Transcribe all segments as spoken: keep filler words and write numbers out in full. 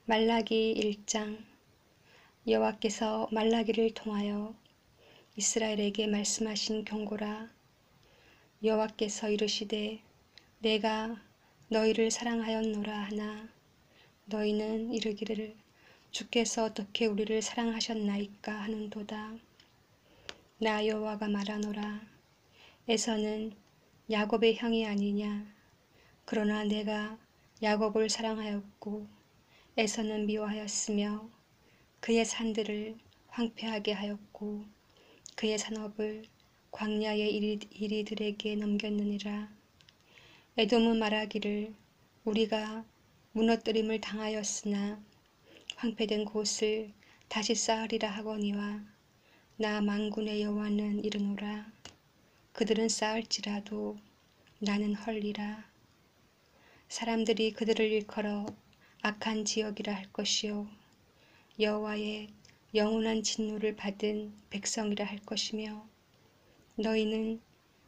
말라기 일 장. 여호와께서 말라기를 통하여 이스라엘에게 말씀하신 경고라. 여호와께서 이르시되 내가 너희를 사랑하였노라 하나 너희는 이르기를 주께서 어떻게 우리를 사랑하셨나이까 하는도다. 나 여호와가 말하노라. 에서는 야곱의 형이 아니냐. 그러나 내가 야곱을 사랑하였고 에서는 미워하였으며 그의 산들을 황폐하게 하였고 그의 산업을 광야의 이리, 이리들에게 넘겼느니라. 에돔은 말하기를 우리가 무너뜨림을 당하였으나 황폐된 곳을 다시 쌓으리라 하거니와 나 만군의 여호와는 이르노라. 그들은 쌓을지라도 나는 헐리라. 사람들이 그들을 일컬어 악한 지역이라 할 것이요 여호와의 영원한 진노를 받은 백성이라 할 것이며 너희는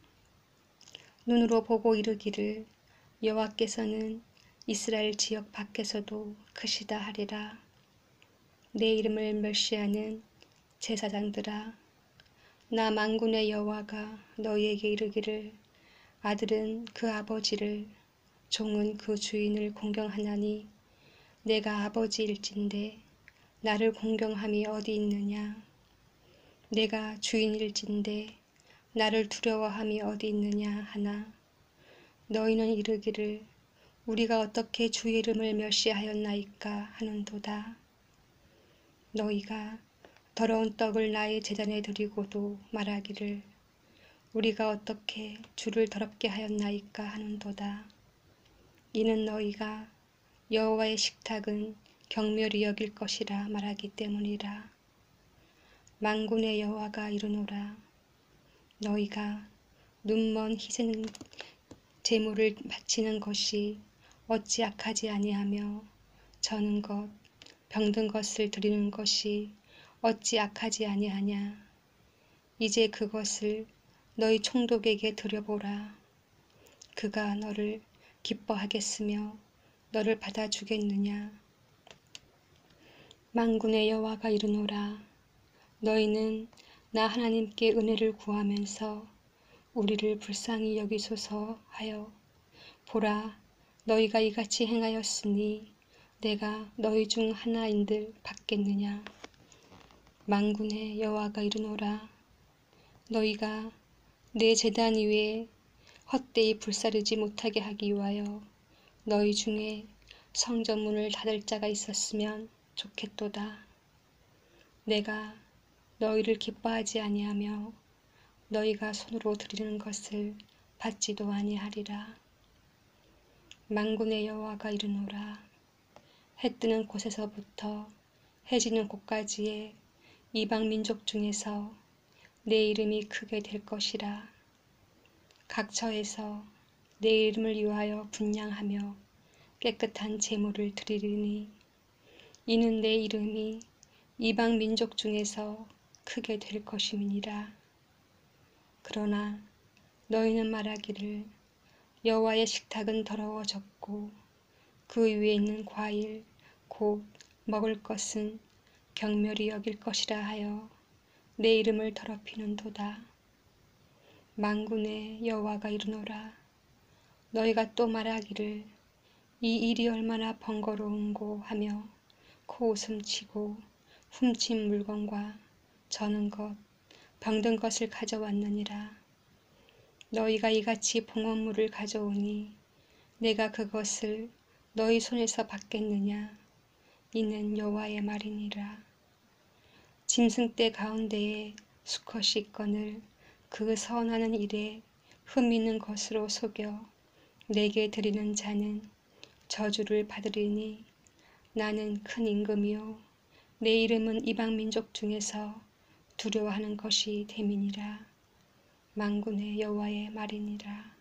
눈으로 보고 이르기를 여호와께서는 이스라엘 지역 밖에서도 크시다 하리라. 내 이름을 멸시하는 제사장들아, 나 만군의 여호와가 너희에게 이르기를 아들은 그 아버지를 종은 그 주인을 공경하나니 내가 아버지일진데 나를 공경함이 어디 있느냐. 내가 주인일진데 나를 두려워함이 어디 있느냐 하나 너희는 이르기를 우리가 어떻게 주의 이름을 멸시하였나이까 하는도다. 너희가 더러운 떡을 나의 제단에 드리고도 말하기를 우리가 어떻게 주를 더럽게 하였나이까 하는도다. 이는 너희가 여호와의 식탁은 경멸히 여길 것이라 말하기 때문이라. 만군의 여호와가 이르노라. 너희가 눈먼 희생 제물을 바치는 것이 어찌 악하지 아니하며 저는 것 병든 것을 드리는 것이 어찌 악하지 아니하냐. 이제 그것을 너희 총독에게 드려보라. 그가 너를 기뻐하겠으며 너를 받아주겠느냐. 만군의 여호와가 이르노라. 너희는 나 하나님께 은혜를 구하면서 우리를 불쌍히 여기소서 하여 보라 너희가 이같이 행하였으니 내가 너희 중 하나인들 받겠느냐. 만군의 여호와가 이르노라. 너희가 내 제단 위에 헛되이 불사르지 못하게 하기 위하여 너희 중에 성전문을 닫을 자가 있었으면 좋겠도다. 내가 너희를 기뻐하지 아니하며 너희가 손으로 드리는 것을 받지도 아니하리라. 만군의 여호와가 이르노라. 해 뜨는 곳에서부터 해 지는 곳까지의 이방 민족 중에서 내 이름이 크게 될 것이라. 각 처에서 내 이름을 위하여 분향하며 깨끗한 제물을 드리리니 이는 내 이름이 이방 민족 중에서 크게 될 것임이니라. 그러나 너희는 말하기를 여호와의 식탁은 더러워졌고 그 위에 있는 과일 곧 먹을 것은 경멸히 여길 것이라 하여 내 이름을 더럽히는도다. 만군의 여호와가 이르노라. 너희가 또 말하기를 이 일이 얼마나 번거로운고 하며 코웃음치고 훔친 물건과 저는 것 병든 것을 가져왔느니라. 너희가 이같이 봉헌물을 가져오니 내가 그것을 너희 손에서 받겠느냐. 이는 여호와의 말이니라. 짐승떼 가운데에 수컷이 있거늘 그 선하는 일에 흠 있는 것으로 속여 내게 드리는 자는 저주를 받으리니 나는 큰 임금이요 내 이름은 이방 민족 중에서 두려워하는 것이 됨이니라. 만군의 여호와의 말이니라.